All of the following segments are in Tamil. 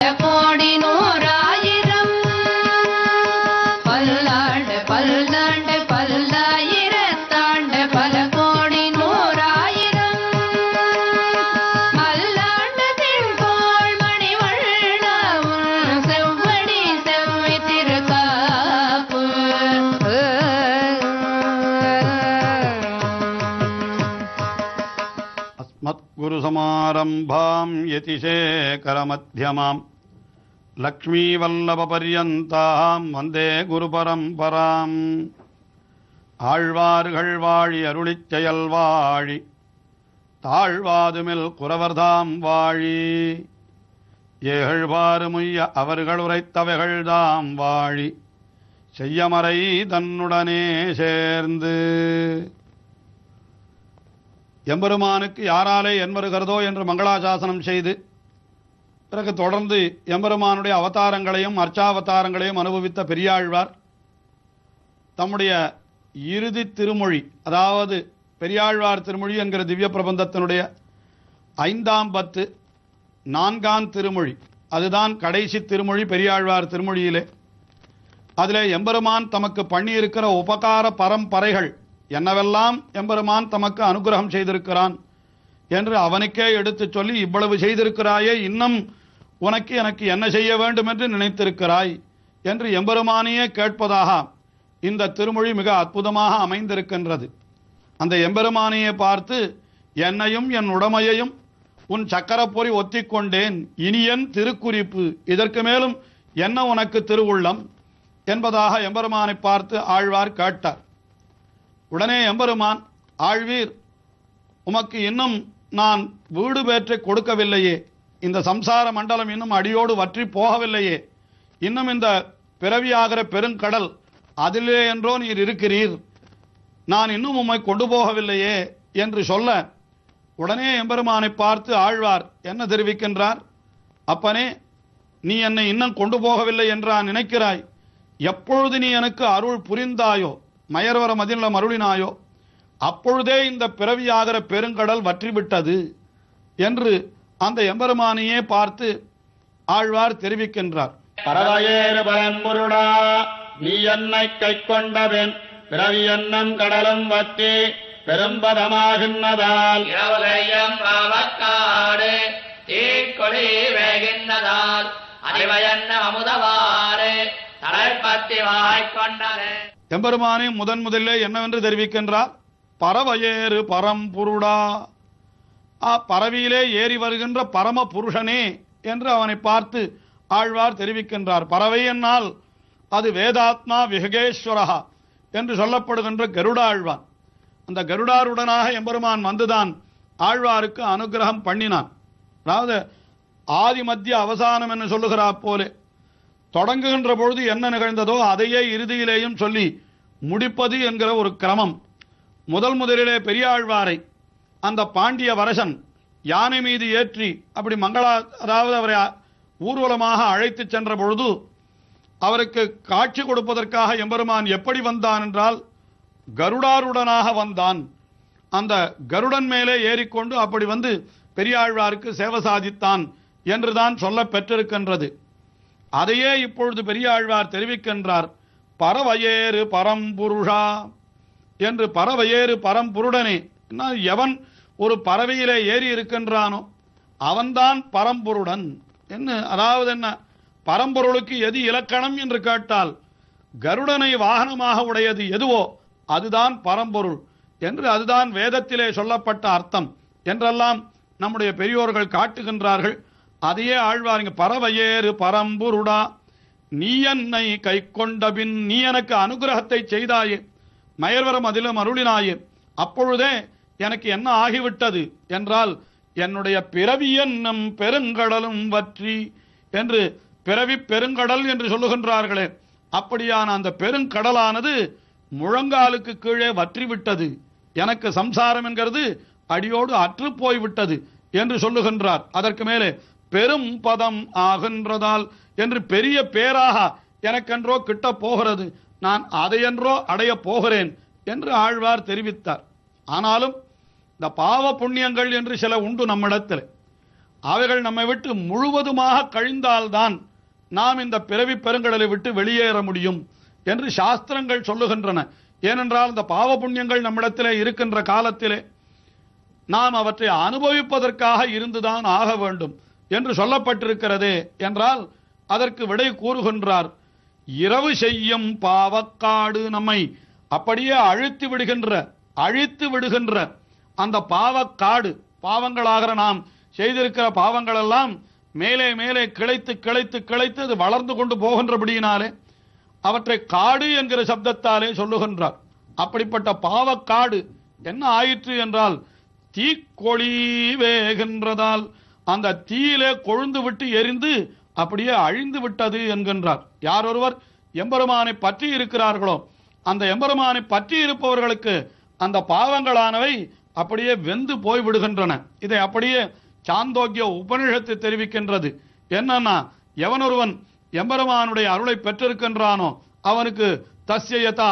கோடி நூறாயிரம் பல்லாண்டு பல்லாண்டு பல்லாயிரத்தாண்டு பல கோடி நூறாயிரம் மல்லாண்டு திண்கோள் மணிவண்ணவும் செவ்வடி செவ்வி திருக்காப்பு அஸ்மத்குரு சமாரம்பாம் யதிசேகரமத்யமாம் லக்ஷ்மீவல்லபபர்யந்தாம் வந்தே குரு பரம்பராம். ஆழ்வார்கள் வாழி அருளிச் செயல் வாழி தாழ்வாதுமில் குறவர்தாம் வாழி ஏகழ்வாறுமுய்ய அவர்கள் உரைத்தவைகள்தாம் வாழி செய்யமறை தன்னுடனே சேர்ந்து. எம்பெருமானுக்கு யாராலே என்வருகிறதோ என்று மங்களாசாசனம் செய்து பிறகு தொடர்ந்து எம்பெருமானுடைய அவதாரங்களையும் அர்ச்சாவதாரங்களையும் அனுபவித்த பெரியாழ்வார் தம்முடைய இறுதி திருமொழி, அதாவது பெரியாழ்வார் திருமொழி என்கிற திவ்ய பிரபந்தத்தினுடைய 5ஆம் பத்து 4ஆம் திருமொழி, அதுதான் கடைசி திருமொழி பெரியாழ்வார் திருமொழியிலே. அதிலே எம்பெருமான் தமக்கு பண்ணியிருக்கிற உபகார பரம்பரைகள் என்னவெல்லாம் எம்பெருமான் தமக்கு அனுகிரகம் செய்திருக்கிறான் என்று அவனுக்கே எடுத்துச் சொல்லி, இவ்வளவு செய்திருக்கிறாயே, இன்னும் உனக்கு எனக்கு என்ன செய்ய வேண்டும் என்று நினைத்திருக்கிறாய் என்று எம்பெருமானையே கேட்பதாக இந்த திருமொழி மிக அற்புதமாக அமைந்திருக்கின்றது. அந்த எம்பெருமானையே பார்த்து, என்னையும் என் உடமையையும் உன் சக்கரப்பொறி ஒத்திக்கொண்டேன், இனியன் திருக்குறிப்பு, இதற்கு மேலும் என்ன உனக்கு திருவுள்ளம் என்பதாக எம்பெருமானை பார்த்து ஆழ்வார் கேட்டார். உடனே எம்பெருமான், ஆழ்வீர், உமக்கு இன்னும் நான் வீடு பேற்றை கொடுக்கவில்லையே, இந்த சம்சார மண்டலம் இன்னும் அடியோடு வற்றி போகவில்லையே, இன்னும் இந்த பிறவியாகிற பெருங்கடல் அதிலே என்றோ நீர் இருக்கிறீர், நான் இன்னும் உம்மை கொண்டு போகவில்லையே என்று சொல்ல, உடனே எம்பெருமானை பார்த்து ஆழ்வார் என்ன தெரிவிக்கின்றார்? அப்பனே, நீ என்னை இன்னும் கொண்டு போகவில்லை என்றா நினைக்கிறாய்? எப்பொழுது நீ எனக்கு அருள் புரிந்தாயோ, மயர்வர மதிலம் அருளினாயோ, அப்பொழுதே இந்த பிறவியாகிற பெருங்கடல் வற்றிவிட்டது என்று அந்த எம்பெருமானையே பார்த்து ஆழ்வார் தெரிவிக்கின்றார். பரவையேறு பரம்பொருளா, நீ என்னை கை கொண்டவன் பிறவி என்னும் கடலும் வற்றி பெரும்பதமாகின்றதால் இரவுலையும் பாவக்காடு தீக்கொடி வேகின்றதால் அறிவையன்ன அமுதவாறு தலைப்பத்தி வாய்க்கொண்டது. எம்பெருமானை முதலிலே என்னவென்று தெரிவிக்கின்றார்? பரவையேறு பரம்பொருளா, பரவியிலே ஏறி வருகின்ற பரம புருஷனே என்று அவனை பார்த்து ஆழ்வார் தெரிவிக்கின்றார். பறவை என்னால் அது வேதாத்மா விஹகேஸ்வரா என்று சொல்லப்படுகின்ற கருடாழ்வான். அந்த கருடாருடனாக எம்பெருமான் வந்துதான் ஆழ்வாருக்கு அனுகிரகம் பண்ணினான். அதாவது ஆதி மத்திய அவசானம் என்று சொல்லுகிறா போலே தொடங்குகின்ற பொழுது என்ன நிகழ்ந்ததோ அதையே இறுதியிலேயும் சொல்லி முடிப்பது என்கிற ஒரு கிரமம். முதலிலே பெரியாழ்வாரை அந்த பாண்டிய வரசன் யானை மீது ஏற்றி அப்படி அதாவது அவரை ஊர்வலமாக அழைத்து சென்ற பொழுது அவருக்கு காட்சி கொடுப்பதற்காக எம்பெருமான் எப்படி வந்தான் என்றால் கருடாருடனாக வந்தான். அந்த கருடன் மேலே ஏறிக்கொண்டு அப்படி வந்து பெரியாழ்வாருக்கு சேவை சாதித்தான் என்றுதான் சொல்ல பெற்றிருக்கின்றது. அதையே இப்பொழுது பெரியாழ்வார் தெரிவிக்கின்றார். பரவையேறு பரம்புருஷா என்று. பரவையேறு பரம்புருடனே, எவன் ஒரு பறவையிலே ஏறி இருக்கின்றானோ அவன்தான் பரம்பொருடன் என்ன. அதாவது என்ன, பரம்பொருளுக்கு எது இலக்கணம் என்று கேட்டால் கருடனை வாகனமாக உடையது எதுவோ அதுதான் பரம்பொருள் என்று, அதுதான் வேதத்திலே சொல்லப்பட்ட அர்த்தம் என்றெல்லாம் நம்முடைய பெரியோர்கள் காட்டுகின்றார்கள். அதையே ஆழ்வார் பரவையேறு பரம்புருடா, நீ என்னை கை கொண்டபின் நீ எனக்கு அனுகிரகத்தை செய்தாயே, மயர்வரம் அதிலும் அருளினாயே, அப்பொழுதே எனக்கு என்ன ஆகிவிட்டது என்றால் என்னுடைய பிறவி என்னும் பெருங்கடலும் வற்றி என்று. பிறவி பெருங்கடல் என்று சொல்லுகின்றார்களே, அப்படியான அந்த பெருங்கடலானது முழங்காலுக்கு கீழே வற்றிவிட்டது, எனக்கு சம்சாரம் என்கிறது அடியோடு அற்று போய்விட்டது என்று சொல்லுகின்றார். அதற்கு மேலே பெரும் பதம் ஆகின்றதால் என்று, பெரிய பேராக எனக்கென்றோ கிட்ட போகிறது, நான் அதையென்றோ அடைய போகிறேன் என்று ஆழ்வார் தெரிவித்தார். ஆனாலும் இந்த பாவ புண்ணியங்கள் என்று சில உண்டு நம்மிடத்தில். அவைகள் நம்மை விட்டு முழுவதுமாக கழிந்தால்தான் நாம் இந்த பிறவி பெருங்கடலை விட்டு வெளியேற முடியும் என்று சாஸ்திரங்கள் சொல்லுகின்றன. ஏனென்றால் இந்த பாவ புண்ணியங்கள் நம்மிடத்திலே இருக்கின்ற காலத்திலே நாம் அவற்றை அனுபவிப்பதற்காக இருந்துதான் ஆக வேண்டும் என்று சொல்லப்பட்டிருக்கிறதே என்றால் அதற்கு விடை கூறுகின்றார். இரவு செய்யும் பாவக்காடு நம்மை அப்படியே அழித்து விடுகின்ற அந்த பாவக்காடு, பாவங்களாகிற நாம் செய்திருக்கிற பாவங்கள் எல்லாம் மேலே மேலே கிளைத்து கிளைத்து கிளைத்து அது வளர்ந்து கொண்டு போகின்றபடியினாலே அவற்றை காடு என்கிற சப்தத்தாலே சொல்லுகின்றார். அப்படிப்பட்ட பாவக்காடு என்ன ஆயிற்று என்றால் தீக்கொழி வேகின்றதால் அந்த தீயிலே கொழுந்து விட்டு எரிந்து அப்படியே அழிந்து விட்டது என்கின்றார். யார் ஒருவர் எம்பெருமானை பற்றி இருக்கிறார்களோ அந்த எம்பெருமானை பற்றி இருப்பவர்களுக்கு அந்த பாவங்களானவை அப்படியே வெந்து போய் விடுகின்றன. இதை அப்படியே சாந்தோக்கிய உபனிஷத்து தெரிவிக்கின்றது. என்னன்னா, எவனொருவன் எம்பெருமானுடைய அருளை பெற்றிருக்கின்றானோ அவனுக்கு தஸ்யயதா,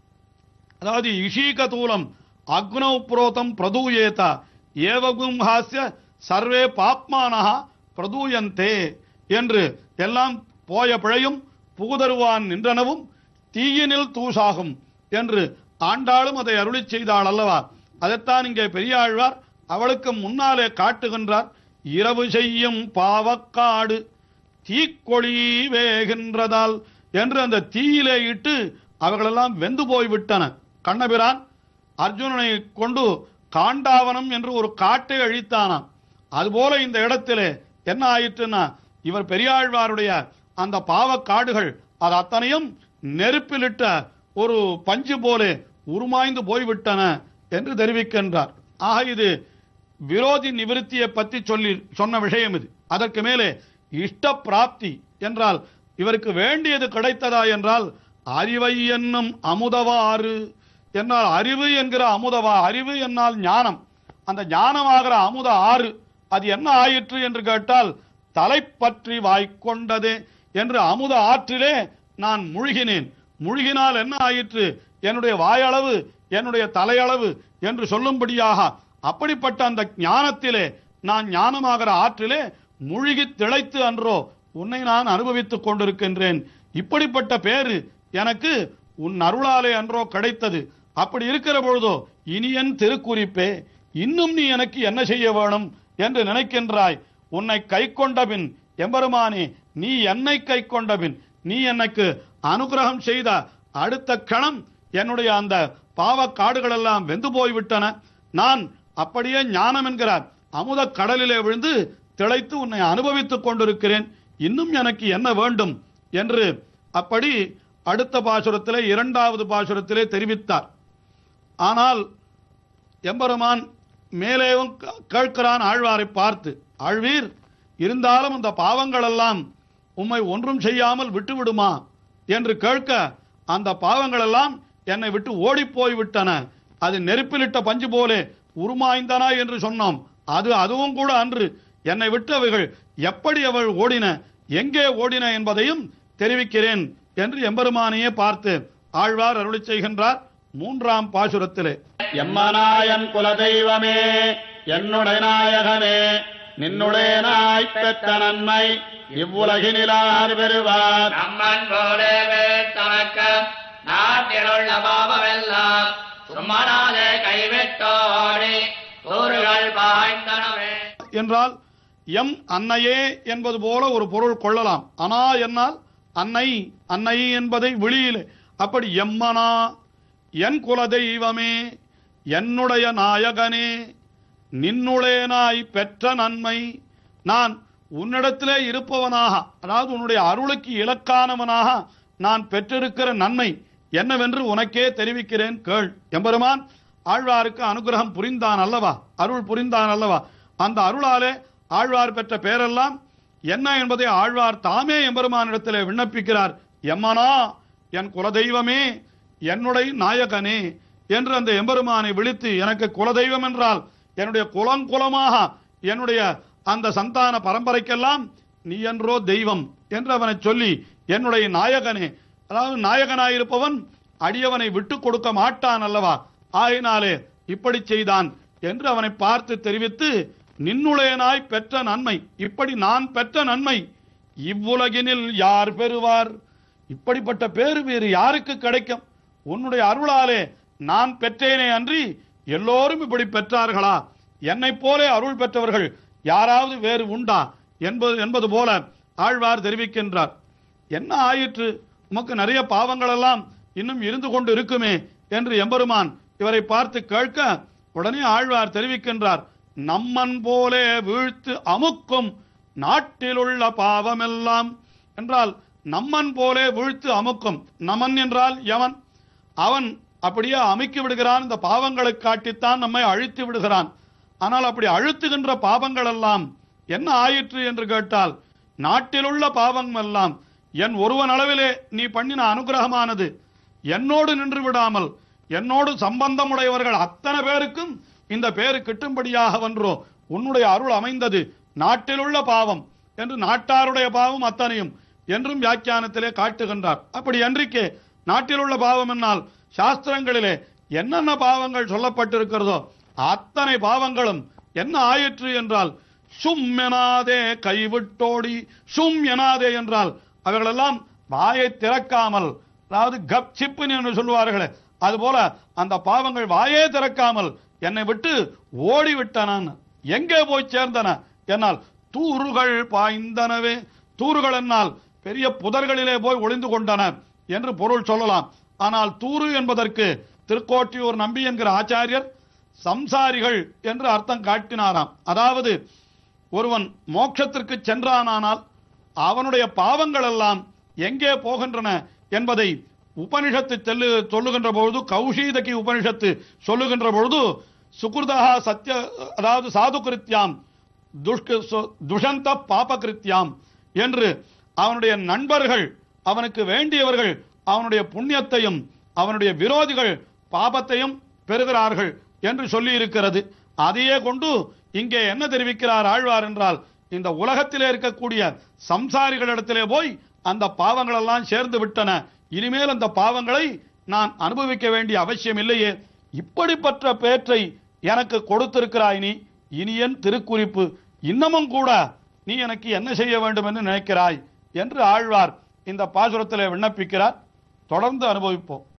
அதாவது இஷீகதூலம் அக்னௌ புரோதம் பிரதூயேதா ஏவகும் ஹாஸ்ய சர்வே பாப்மானஹா பிரதூயந்தே என்று எல்லாம் போய பிழையும் புகுதருவான் நின்றனவும் தீயினில் தூசாகும் என்று ஆண்டாளும் அதை அருளி செய்தாள் அல்லவா. அதைத்தான் இங்கே பெரியாழ்வார் அவளுக்கு முன்னாலே காட்டுகின்றார். இரவு செய்யும் பாவக்காடு தீக்கொழி வேகின்றதால் என்று அந்த தீயிலே இட்டு அவர்களெல்லாம் வெந்து போய்விட்டன. கண்ணபிரான் அர்ஜுனனை கொண்டு காண்டாவனம் என்று ஒரு காட்டை அழித்தானாம். அதுபோல இந்த இடத்திலே என்ன ஆயிற்றுன்னா, இவர் பெரியாழ்வாருடைய அந்த பாவக்காடுகள் அது அத்தனையும் நெருப்பிலிட்ட ஒரு பஞ்சு போலே உருமாய்ந்து போய்விட்டன என்று தெரிவிக்கின்றார். ஆக இது விரோதி நிவிருத்தியை பற்றி சொன்ன விஷயம் இது. அதற்கு மேலே இஷ்ட பிராப்தி என்றால் இவருக்கு வேண்டியது கிடைத்ததா என்றால் அறிவை என்னும் அமுதவாறு என்னால் அறிவு என்கிற அமுதவா, அறிவு என்னால் ஞானம், அந்த ஞானமாகிற அமுத ஆறு அது என்ன ஆயிற்று என்று கேட்டால் தலைப்பற்றி வாய்க்கொண்டதே என்று அமுத ஆற்றிலே நான் முழுகினேன். முழுகினால் என்ன ஆயிற்று, என்னுடைய வாயளவு என்னுடைய தலையளவு என்று சொல்லும்படியாக அப்படிப்பட்ட அந்த ஞானத்திலே நான் ஞானமாகிற ஆற்றிலே முழுகி திளைத்து அன்றோ உன்னை நான் அனுபவித்துக் கொண்டிருக்கின்றேன். இப்படிப்பட்ட பேரு எனக்கு உன் அருளாலே அன்றோ கிடைத்தது. அப்படி இருக்கிற பொழுதோ இனியன் திருக்குறிப்பே, இன்னும் நீ எனக்கு என்ன செய்ய வேணும் என்று நினைக்கின்றாய். உன்னை கை கொண்டபின் எம்பெருமானே, நீ என்னை கை கொண்டபின் நீ எனக்கு அனுகிரகம் செய்த அடுத்த கணம் என்னுடைய அந்த பாவக்காடுகள் எல்லாம் வெந்து போய்விட்டன. நான் அப்படியே ஞானம் என்கிறார் அமுத கடலிலே விழுந்து திளைத்து உன்னை அனுபவித்துக் கொண்டிருக்கிறேன். இன்னும் எனக்கு என்ன வேண்டும் என்று அப்படி அடுத்த பாசுரத்திலே இரண்டாவது பாசுரத்திலே தெரிவித்தார். ஆனால் எம்பெருமான் மேலேயும் கேட்கிறான் ஆழ்வாரை பார்த்து, ஆழ்வீர் இருந்தாலும் அந்த பாவங்கள் எல்லாம் உம்மை ஒன்றும் செய்யாமல் விட்டுவிடுமா என்று கேட்க, அந்த பாவங்கள் எல்லாம் என்னை விட்டு ஓடி போய்விட்டன. அது நெருப்பிலிட்ட பஞ்சு போலே உருமாய்ந்தன என்று சொன்னோம். அதுவும் கூட அன்று என்னை விட்டு அவைகள் எப்படி அவள் ஓடின, எங்கே ஓடின என்பதையும் தெரிவிக்கிறேன் என்று எம்பெருமானையே பார்த்து ஆழ்வார் அருளி செய்கின்றார். மூன்றாம் பாசுரத்திலே எம்மனாயன் குலதெய்வமே, என்னுடைய நாயகனே, நின்னுடைய நாய் பெற்ற நன்மை இவ்வுலகினிலார் பெறுவார். நம்மன் போலவே தனக்க நாட்டிலுள்ள பாவமெல்லாம் சும்மனாலே கைவிட்டோடி ஊர்கள் பாய்ந்தனவே என்றால் எம் அன்னையே என்பது போல ஒரு பொருள் கொள்ளலாம். அனா என்னால் அன்னை, அன்னை என்பதை விழியிலே அப்படி எம்மனா, என் குலதெய்வமே, என்னுடைய நாயகனே, நின்னுளேனாய் பெற்ற நன்மை, நான் உன்னிடத்திலே இருப்பவனாக, அதாவது உன்னுடைய அருளுக்கு இலக்கானவனாக நான் பெற்றிருக்கிற நன்மை என்னவென்று உனக்கே தெரிவிக்கிறேன் கேள். எம்பெருமான் ஆழ்வாருக்கு அனுகிரகம் புரிந்தான் அல்லவா, அருள் புரிந்தான் அல்லவா. அந்த அருளாலே ஆழ்வார் பெற்ற பேரெல்லாம் என்ன என்பதை ஆழ்வார் தாமே எம்பெருமானிடத்திலே விண்ணப்பிக்கிறார். எம்மனா, என் குலதெய்வமே, என்னுடைய நாயகனே என்று அந்த எம்பெருமானை விழித்து, எனக்கு குலதெய்வம் என்றால் என்னுடைய குலமாக என்னுடைய அந்த சந்தான பரம்பரைக்கெல்லாம் நீ என்றோ தெய்வம் என்று அவனை சொல்லி, என்னுடைய நாயகனே, அதாவது நாயகனாயிருப்பவன் அடியவனை விட்டு கொடுக்க மாட்டான் அல்லவா, ஆகினாலே இப்படி செய்தான் என்று அவனை பார்த்து தெரிவித்து நின்னுளேனாய் பெற்ற நன்மை, இப்படி நான் பெற்ற நன்மை இவ்வுலகினில் யார் பெறுவார்? இப்படிப்பட்ட பேரு வேறு யாருக்கு கிடைக்கும்? உன்னுடைய அருளாலே நான் பெற்றேனே அன்றி எல்லோரும் இப்படி பெற்றார்களா? என்னை போலே அருள் பெற்றவர்கள் யாராவது வேறு உண்டா என்பது போல ஆழ்வார் தெரிவிக்கின்றார். என்ன ஆயிற்று? உமக்கு நிறைய பாவங்கள் எல்லாம் இன்னும் இருந்து கொண்டு இருக்குமே என்று எம்பெருமான் இவரை பார்த்து கேட்க, உடனே ஆழ்வார் தெரிவிக்கின்றார், நம்மன் போலே வீழ்த்து அமுக்கும் நாட்டிலுள்ள பாவமெல்லாம் என்றால், நம்மன் போலே வீழ்த்து அமுக்கும், நமன் என்றால் யமன், அவன் அப்படியே அமுக்கி விடுகிறான். இந்த பாவங்களை காட்டித்தான் நம்மை அழித்து விடுகிறான். ஆனால் அப்படி அழுத்துகின்ற பாவங்கள் எல்லாம் என்ன ஆயிற்று என்று கேட்டால், நாட்டிலுள்ள பாவம் எல்லாம் என் ஒருவன் அளவிலே நீ பண்ணின அனுகிரகமானது என்னோடு நின்று விடாமல் என்னோடு சம்பந்தமுடையவர்கள் அத்தனை பேருக்கும் இந்த பேரு கிட்டும்படியாக வென்றோ உன்னுடைய அருள் அமைந்தது. நாட்டிலுள்ள பாவம் என்று நாட்டாருடைய பாவம் அத்தனையும் என்றும் வியாக்கியானத்திலே காட்டுகின்றார். அப்படி அன்றைக்கே நாட்டிலுள்ள பாவம் என்னால் சாஸ்திரங்களிலே என்னென்ன பாவங்கள் சொல்லப்பட்டிருக்கிறதோ அத்தனை பாவங்களும் என்ன ஆயிற்று என்றால், சும் எனாதே கைவிட்டோடி, சும் எனாதே என்றால் அவைகளெல்லாம் வாயை திறக்காமல், அதாவது கப் சிப்பு என்று சொல்லுவார்களே அதுபோல அந்த பாவங்கள் வாயே திறக்காமல் என்னை விட்டு ஓடிவிட்டன. எங்கே போய் சேர்ந்தன என்னால் தூறுகள் பாய்ந்தனவே, தூறுகள் என்னால் பெரிய புதர்களிலே போய் ஒளிந்து கொண்டன என்று பொருள் சொல்லலாம். ஆனால் தூறு என்பதற்கு திருக்கோட்டியூர் நம்பி என்கிற ஆச்சாரியர் சம்சாரிகள் என்று அர்த்தம் காட்டினாராம். அதாவது ஒருவன் மோட்சத்திற்கு சென்றானால் அவனுடைய பாவங்கள் எல்லாம் எங்கே போகின்றன என்பதை உபனிஷத்து சொல்லுகின்ற பொழுது, கௌஷீதகி உபனிஷத்து சொல்லுகின்ற பொழுது, சுகிருதா சத்திய, அதாவது சாது கிருத்தியாம் துஷந்த பாப கிருத்தியாம் என்று அவனுடைய நண்பர்கள், அவனுக்கு வேண்டியவர்கள் அவனுடைய புண்ணியத்தையும் அவனுடைய விரோதிகள் பாபத்தையும் பெறுகிறார்கள் என்று சொல்லி இருக்கிறது. அதையே கொண்டு இங்கே என்ன தெரிவிக்கிறார் ஆழ்வார் என்றால், இந்த உலகத்திலே இருக்கக்கூடிய சம்சாரிகளிடத்திலே போய் அந்த பாவங்கள் எல்லாம் சேர்ந்து விட்டன, இனிமேல் அந்த பாவங்களை நான் அனுபவிக்க வேண்டிய அவசியம் இல்லையே, இப்படிப்பட்ட பேற்றை எனக்கு கொடுத்திருக்கிறாய் நீ, இனி என் திருக்குறிப்பு, இன்னமும் கூட நீ எனக்கு என்ன செய்ய வேண்டும் என்று நினைக்கிறாய் என்று ஆழ்வார் இந்த பாசுரத்திலே விண்ணப்பிக்கிறார். தொடர்ந்து அனுபவிப்போம்.